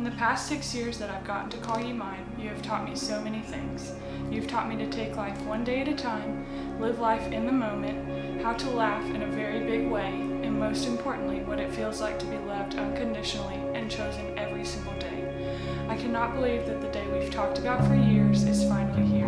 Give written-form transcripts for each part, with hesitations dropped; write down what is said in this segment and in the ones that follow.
In the past 6 years that I've gotten to call you mine, you have taught me so many things. You've taught me to take life one day at a time, live life in the moment, how to laugh in a very big way, and most importantly, what it feels like to be loved unconditionally and chosen every single day. I cannot believe that the day we've talked about for years is finally here.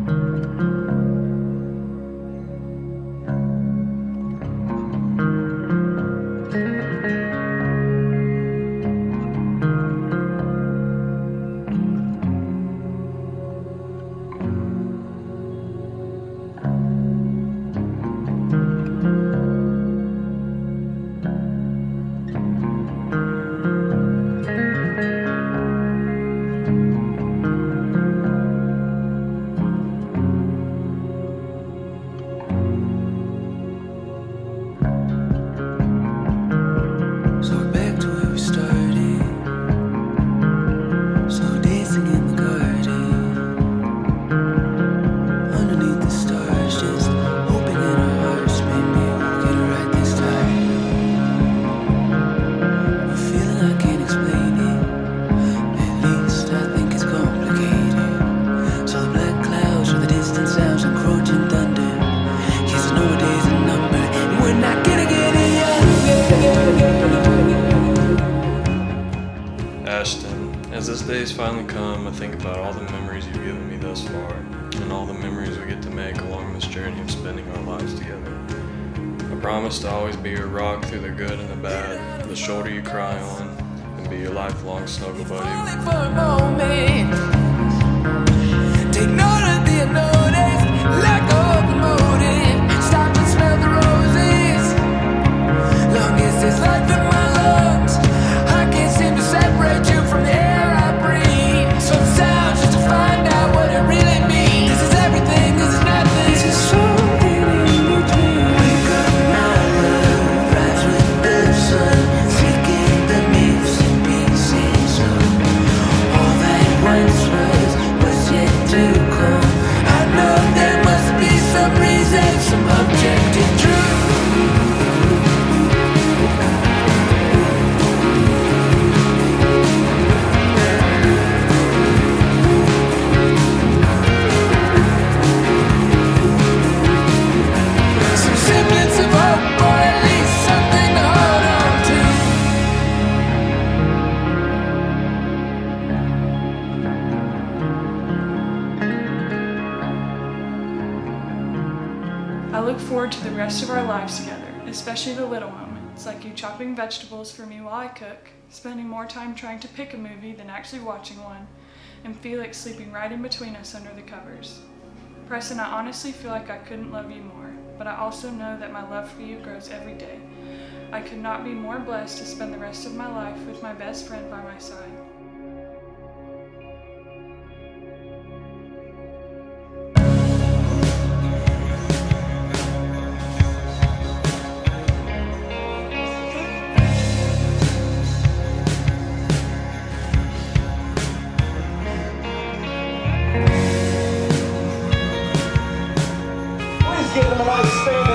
As this day has finally come, I think about all the memories you've given me thus far, and all the memories we get to make along this journey of spending our lives together. I promise to always be your rock through the good and the bad, the shoulder you cry on, and be your lifelong snuggle buddy. Take note of the unnoticed, let go of the motive, stop and smell the roses. Long as there's life in my lungs, I can't seem to separate you from the air I breathe. Some sounds just to find out what it really means. This is everything, this is nothing, this is something in between. Wake up my love, rise with the sun, taking the missing pieces of all that once was yet to come. I know there must be some reason, some objective truth. I look forward to the rest of our lives together, especially the little moments, like you chopping vegetables for me while I cook, spending more time trying to pick a movie than actually watching one, and Felix sleeping right in between us under the covers. Preston, I honestly feel like I couldn't love you more, but I also know that my love for you grows every day. I could not be more blessed to spend the rest of my life with my best friend by my side. Give them a nice stand.